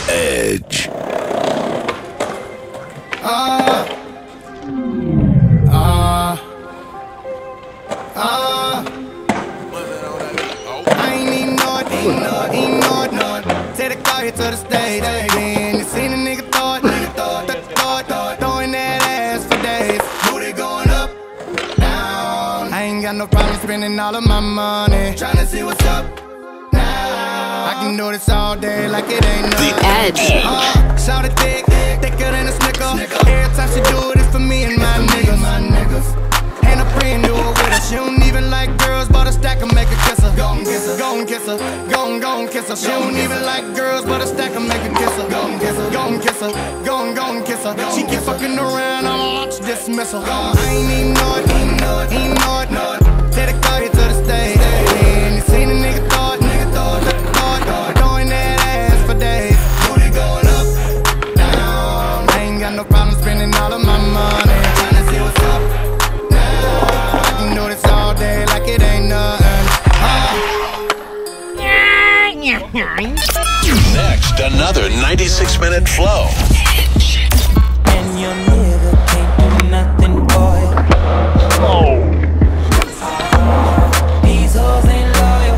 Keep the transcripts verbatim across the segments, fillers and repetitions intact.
Edge. Ah, ah, ah. I ain't even know it, ain't know it, ain't know it, know it. Take the car here to the stage, then you seen a nigga throw it, nigga throw it, throw it, throw it, throwing that ass for days. Booty going up, down. I ain't got no problem spending all of my money, tryna see what's up now. I can do this all day like it ain't nothing. The Edge. Uh, shout it thick, thicker than a snicker. Every time she do it, it's for me and my niggas. My niggas. And a friend do it with her. She don't even like girls, but a stack and make her kiss her. Go and kiss her, go and kiss her, go and go and kiss her. She don't even like girls, but a stack and make her kiss her. Go and kiss her, go and kiss her, go and go and kiss her. She keep fucking around, I'ma launch dismissal. I ain't even know it, ain't know it, ain't know it, know it. Take the car here to the stage, and you seen a nigga throw it, nigga throw it, throw it, throw it, throwing that ass for days. Booty going up, down. I ain't got no problem spending all of my money, tryna see what's up now. I can do this all day like it ain't nothing. Next, another ninety-six minute flow. And your nigga can't do nothing, boy. Oh. These hoes ain't loyal.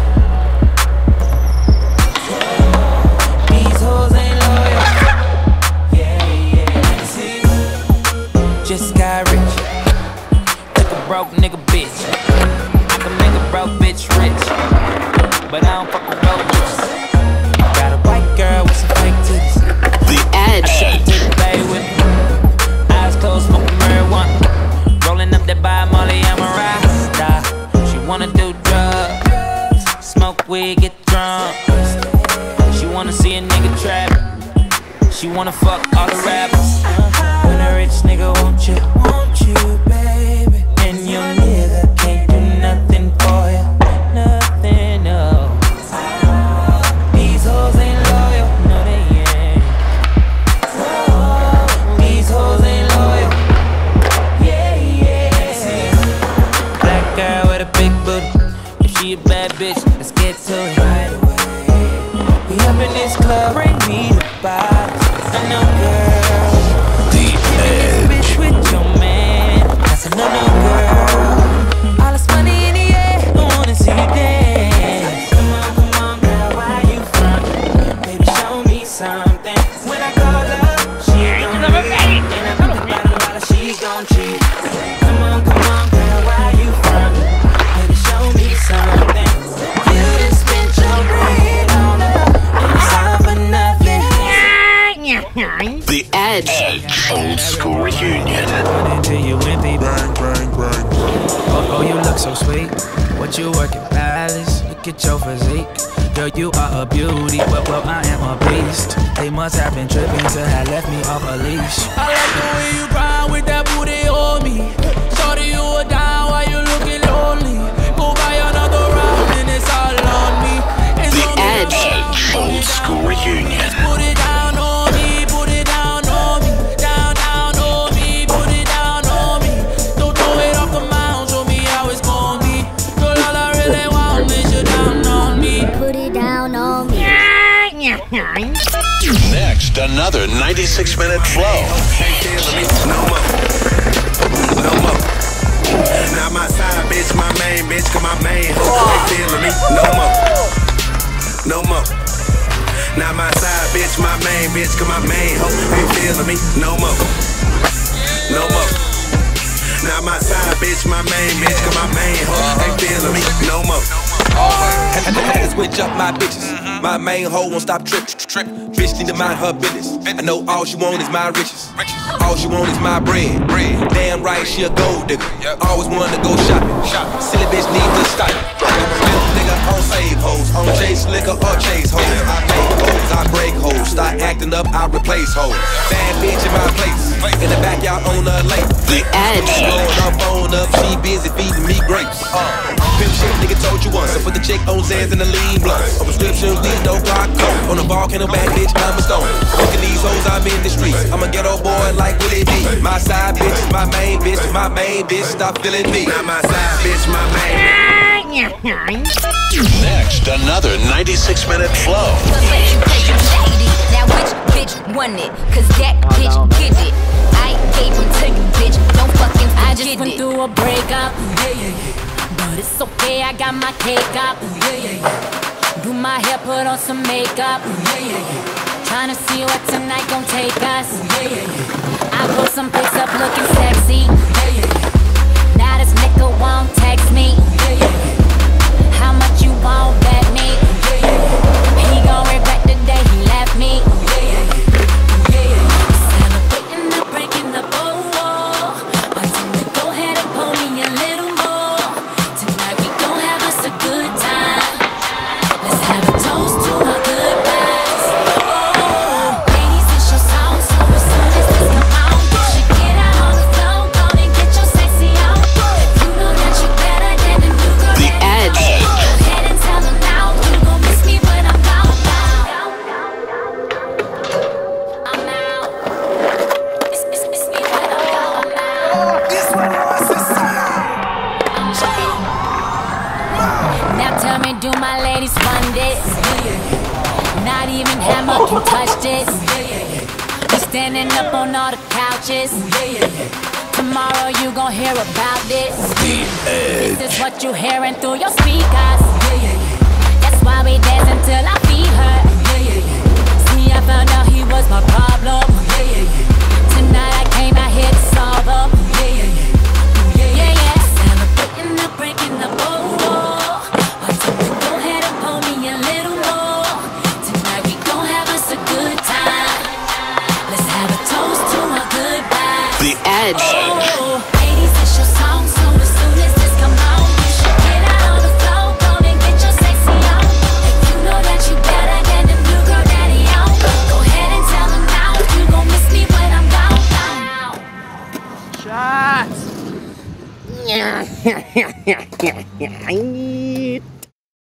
These hoes ain't loyal. Yeah, yeah. See, just got rich. Took a broke nigga bitch. I can make a broke bitch rich, but I don't fuck with broke bitches. Got a white girl with some fake titties. The I took her to the bay with me. Eyes closed, smoking marijuana. Rolling up that by Molly, I'm a rasta. She wanna do drugs, smoke weed, get drunk. She wanna see a nigga trap. She wanna fuck all the rappers. When a rich nigga want you, want you, baby. And your nigga can't do nothing for you, nothing, no. These hoes ain't loyal, no they ain't. These hoes ain't loyal, yeah, yeah. Black girl with a big booty. If she a bad bitch, let's get to it right away. We up in this club, bring me the bottles. I know, girl. The Edge. Bitch with your man, that's a no-no, girl. All this money in the air, I wanna see you dance. Come on, come on, girl, why you front? Baby, show me something. When I call her, she gon' read, and I think about a lot of she gon' cheat. Come on, come on, girl, why you front? Baby, show me something. You just spent your bread on her, and it's all for nothing. The Edge. Edge. Old school reunion. Until you wimpy, bang, bang, bang. Oh, oh, you look so sweet. What you working, palace? Look at your physique. Girl, you are a beauty, but well, I am a beast. They must have been tripping to have left me off a leash. I like the way you grind with that booty on me. Shorty, you are down while you looking lonely. Go buy another round and it's all on me. It's The on me. Edge. Old school reunion. Put it down on me, put it down on me. Down, down on me, put it down on me. Don't throw it off the mound, show me how it's gonna be. Girl, all I really want is you down on me. Put it down on me. Next, another ninety-six minute flow. No more, no more. Now my side bitch, my main bitch, cause my main hoe ain't feeling me. No more, no more. Now my side bitch, my main bitch, cause my main hoe ain't feeling me. No more, no more. Now my side bitch, my main bitch, cause my main hoe ain't feeling me. No more. Had to, had to switch up my bitches. My main hoe won't stop trip, trip. Bitch need to mind her business. I know all she want is my riches. All she want is my bread. Damn right, she a gold digger. Always wanna go shopping. Silly bitch need to stop. Little nigga on save hoes, on chase liquor or chase hoes. I make hoes, I break hoes. Start acting up, I replace hoes. Bad bitch in my place. In the backyard on the lake. The Edge. Blowing her phone up, she busy feeding me grapes. Pimp shit, nigga told you once. I put the chick on Zans and the lean blunts. On prescription weed, no clock coat. On the volcano bad bitch, I'm a stone. Look at these hoes, I'm in the streets. I'm a ghetto boy like Willie D. My side bitch, my main bitch, my main bitch, stop feeling me. Now my side bitch, my main. Next, another ninety-six minute flow. Now which bitch won it, cause that bitch did it. I gave him to you, bitch, don't fucking forget it. I just went through a breakup, yeah, yeah, yeah. But it's okay, I got my cake up, yeah, yeah, yeah. Do my hair, put on some makeup, yeah, yeah, yeah. Tryna see what tonight gon' take us, yeah, yeah, yeah. I put some pics up looking sexy, yeah, yeah, yeah. Now this nigga won't text me, yeah, yeah, yeah. How much you won't bet me, yeah, yeah, yeah. He gon' regret the day he left me, yeah, yeah, yeah. Yeah, yeah. Celebrating the breaking the oh, oh. Why don't you go ahead and pull me a little more? Tonight we gon' have us a good time. Let's have a toast to our goodbyes. Oh, ladies, it's your song, so as soon as this come out, you should get out on the floor, go and get your sexy out. If you know that you're better than the new girl, The Edge. go ahead and tell them now. You gon' miss me when I'm out, out. I'm out. Miss, miss, miss me when I'm out, I'm out. This one was a Now tell me, do my ladies fun this? Not even Hammer can touch this. We standing up on all the couches. Tomorrow you gon' hear about this. This is what you hearing through your speakers. That's why we dance until I feed her. See, I found out he was my problem. Tonight I came out here to solve him. Yeah, yeah. Celebrating the breaking the oh, oh. Why don't you go ahead and pull me a little more? Tonight we gon' have us a good time. Let's have a toast to our goodbye. The Edge. Oh, ladies, it's your song, so as soon as this come out, you should get out on the floor, go and get your sexy out. If you know that you better than the new girl daddy out, go ahead and tell them now. You gon' miss me when I'm gone, gone. Shots.